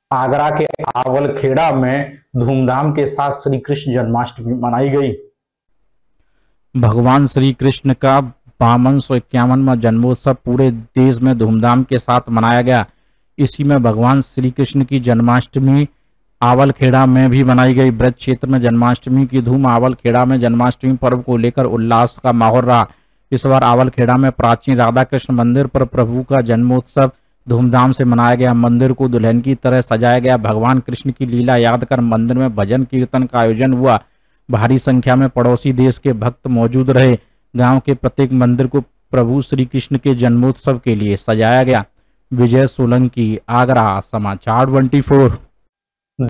आगरा के आवलखेड़ा में धूमधाम के साथ श्री कृष्ण जन्माष्टमी मनाई गई। भगवान श्री कृष्ण का 5251वां जन्मोत्सव पूरे देश में धूमधाम के साथ मनाया गया। इसी में भगवान श्री कृष्ण की जन्माष्टमी आवलखेड़ा में भी मनाई गई। ब्रज क्षेत्र में जन्माष्टमी की धूम। आवलखेड़ा में जन्माष्टमी पर्व को लेकर उल्लास का माहौल रहा। इस बार आवलखेड़ा में प्राचीन राधा कृष्ण मंदिर पर प्रभु का जन्मोत्सव धूमधाम से मनाया गया। मंदिर को दुल्हन की तरह सजाया गया। भगवान कृष्ण की लीला याद कर मंदिर में भजन कीर्तन का आयोजन हुआ। भारी संख्या में पड़ोसी देश के भक्त मौजूद रहे। गांव के प्रत्येक मंदिर को प्रभु श्री कृष्ण के जन्मोत्सव के लिए सजाया गया। विजय सोलंकी, आगरा, समाचार 24।